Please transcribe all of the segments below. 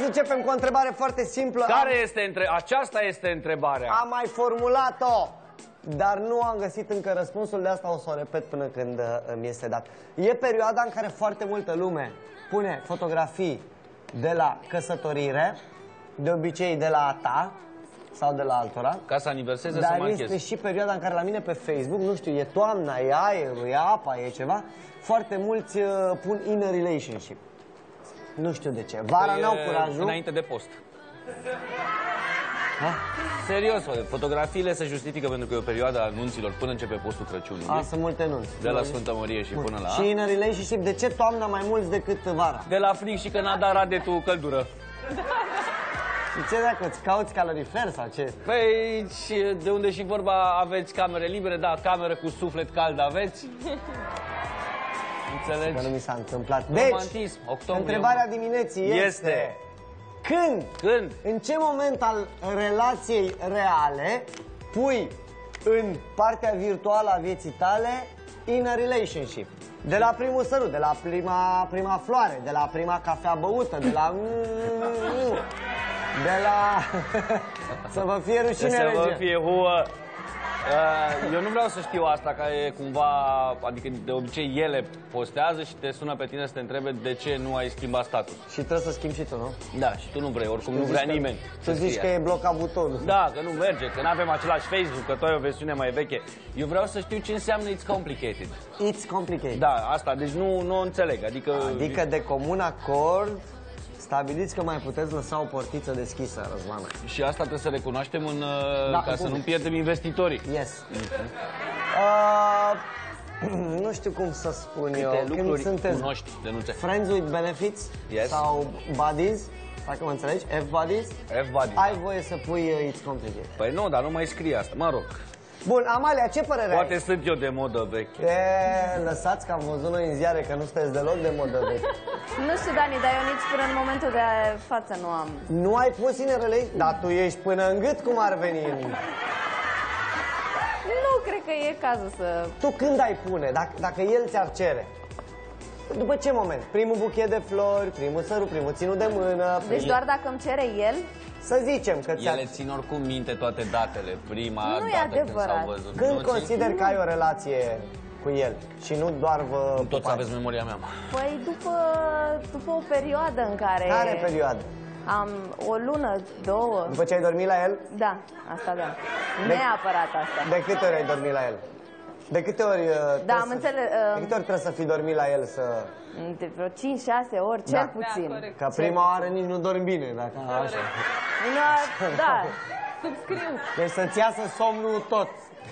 începem cu o întrebare foarte simplă. Aceasta este întrebarea. Am mai formulat-o, dar nu am găsit încă răspunsul, de asta o să o repet până când îmi este dat. E perioada în care foarte multă lume pune fotografii de la căsătorire, de obicei de la a ta sau de la altora. Ca să aniverseze, dar să marcheze. este și perioada în care la mine pe Facebook, nu știu, e toamna, e aerul, e apa, e ceva, foarte mulți pun in a relationship. Nu știu de ce. Vara n-au curajul. Înainte de post. Serios, fotografiile se justifică pentru că e o perioadă a anunților până începe postul Crăciunului. Sunt multe nunți. De la Sfântă Mărie și până la... Și in a relationship, de ce toamna mai mulți decât vara? De la frig și că n-a dat radetul căldură. Și ce dacă îți cauți calorifer sau ce? Păi, și de unde și vorba, aveți camere libere, da, cameră cu suflet cald aveți? Înțelegi? Că nu mi s-a întâmplat. Romantism, deci, întrebarea dimineții este... Când? În ce moment al relației reale pui în partea virtuală a vieții tale in a relationship? De la primul sărut, de la prima floare, de la prima cafea băută, de la... de la... să vă fie rușine, să vă fie huă. Eu nu vreau să știu asta, că e cumva, adică de obicei ele postează și te sună pe tine să te întrebe de ce nu ai schimbat status. Și trebuie să schimbi și tu, nu? Da, și tu nu vrei, oricum nu vrea nimeni. Tu zici că e blocat butonul. Da, că nu merge, că nu avem același Facebook, că tu ai o versiune mai veche. Eu vreau să știu ce înseamnă it's complicated. It's complicated. Da, asta, deci nu înțeleg, adică de comun acord stabiliți că mai puteți lăsa o portiță deschisă, Răzvana. Și asta trebuie să recunoaștem ca să nu pierdem investitorii. Yes. Nu știu cum să spun eu. Când sunteți friends with benefits sau buddies, dacă mă înțelegi, F-buddies, ai voie să pui it's complicated. Păi nu, dar nu mai scrie asta, mă rog. Bun, Amalia, ce părere ai? Poate sunt eu de modă veche. Lăsați că am văzut noi în ziare că nu sunteți deloc de modă veche. Nu știu, Dani, dar eu nici până în momentul de față nu am. Nu ai pus in a relationship? Dar tu ești până în gât, cum ar veni? Nu cred că e cazul să... Tu când ai pune? Dacă el ți-ar cere? După ce moment? Primul buchet de flori, primul sărut, primul ținut de mână... Deci doar dacă îmi cere el? Să zicem că ele țin oricum minte toate datele, prima dată când s-au văzut. Când consideri că ai o relație cu el și nu doar vă... Toți aveți memoria mea. Păi după o perioadă în care... Care perioadă? Am o lună, două... După ce ai dormit la el? Da, asta da. Neapărat asta. De câte ori ai dormit la el? De câte ori... Da, am înțeles... De câte ori trebuie să fii dormit la el să... De vreo 5-6 ori, cel puțin. Că prima oară nici nu dormi bine, dacă așa. Da. Subscriu. Deci să-ți iasă somnul tot.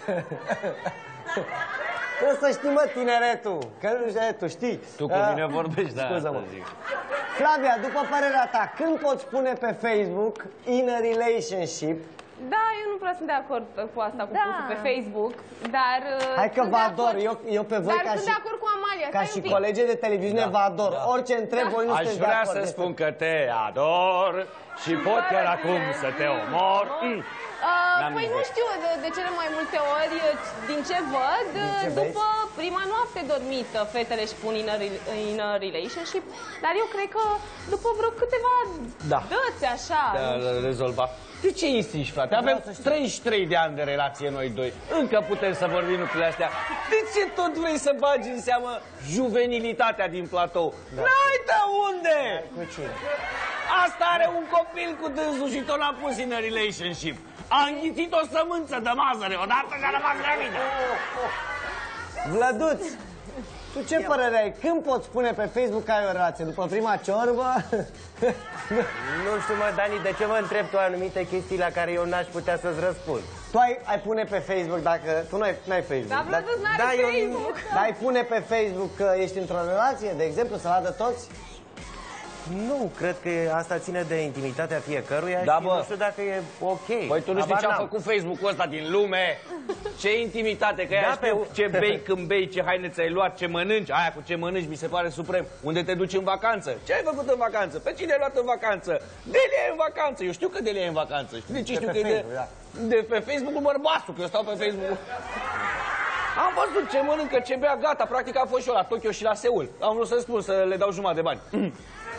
Trebuie să știi, mă, tineretul. Că nu știu, tu știi. Tu cu mine vorbești, da. Scuză-mă. Flavia, după părerea ta, când poți pune pe Facebook in a relationship? Da, eu nu prea sunt de acord cu asta, cu pusul pe Facebook, dar... Hai că vă ador, eu pe voi dar sunt de acord cu Amalia, ca și colegii de televiziune vă ador. Orice întreb, voi nu sunteți de acord. Aș vrea să spun că te ador și pot chiar acum să te omor. Păi nu știu, de cele mai multe ori, din ce văd, după prima noapte dormită, fetele își pun in a relationship, dar eu cred că după vreo câteva dăți așa... rezolva. De ce insisti, frate? Avem 33 de ani de relație noi doi. Încă putem să vorbim lucrurile astea. De ce tot vrei să bagi în seamă juvenilitatea din platou? N-ai de unde! Asta are un copil cu dânsul și tot l-a pus in a relationship. A înghițit o sămânță de mazăre odată și a rămas gravidă. Vlăduț, tu ce părere ai? Când poți pune pe Facebook că ai o relație? După prima ciorbă? Nu știu, mă, Dani, de ce mă întreb tu anumite chestii la care eu n-aș putea să-ți răspund? Tu ai pune pe Facebook dacă... Tu n-ai Facebook. Dar Vlăduț n-are Facebook. Dar ai pune pe Facebook că ești într-o relație, de exemplu, să vadă toți? Nu, cred că asta ține de intimitatea fiecăruia și nu știu dacă e ok. Păi tu nu știi ce a făcut Facebook-ul ăsta din lume? Ce intimitate, că ea știu ce bei când bei, ce haine ți-ai luat, ce mănânci. Aia cu ce mănânci mi se pare suprem. Unde te duci în vacanță? Ce ai făcut în vacanță? Pe cine ai luat în vacanță? Delia e în vacanță. Eu știu că Delia e în vacanță. Știi de ce știu că e de pe Facebook-ul bărbatul, că eu stau pe Facebook-ul. Am văzut ce mănâncă, ce bea, gata. Practic am fost și eu la Tokyo și la Seul. Am vrut să spun, să le dau jumătate de bani.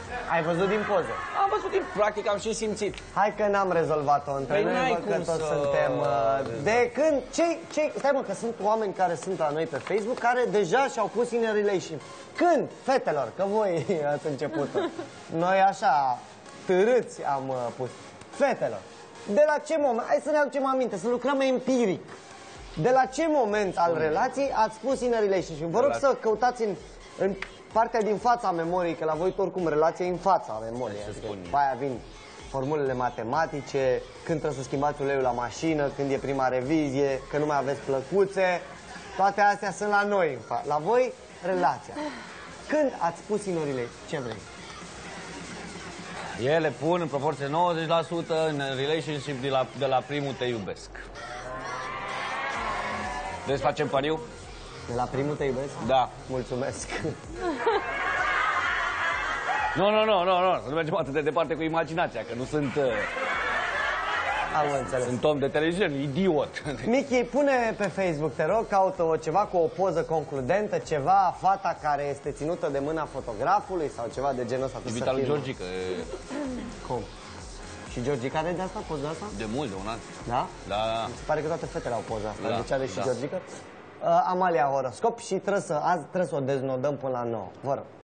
Ai văzut din poză? Am văzut din practic, am și simțit. Hai că n-am rezolvat-o între noi, văd că toți suntem... De când... Stai mă, că sunt oameni care sunt la noi pe Facebook care deja și-au pus in a relation. Când? Fetelor, că voi ați început-o. Noi așa, târâți am pus. Fetelor, de la ce moment... Hai să ne aducem aminte, să lucrăm empiric. De la ce moment al relației ați pus in a relationship? Vă rog să căutați în partea din fața memoriei, că la voi oricum relația e în fața memoriei. Adică pe aia vin formulele matematice, când trebuie să schimbați uleiul la mașină, când e prima revizie, că nu mai aveți plăcuțe. Toate astea sunt la noi. La voi, relația. Când ați pus in a relationship? Ce vrei? Ele pun în proporție 90% în relationship de la primul te iubesc. Vrei să facem pariu? De la primul te iubesc? Da. Mulțumesc. Nu, să nu mergem atât de departe cu imaginația, că nu sunt... Am înțeles. Sunt om de televiziune, idiot. Michi, pune pe Facebook, te rog, caută ceva cu o poză concludentă, ceva, fata care este ținută de mâna fotografului sau ceva de genul ăsta. Iubita lui Georgica. Cum? Și Georgica are de asta, poza asta? De mult, de un an. Da? Da. Mi se pare că toate fetele au poza asta, Da, deci are și da. Georgica. Amalia, horoscop și azi trebuie să o deznodăm până la 9. Vă rog.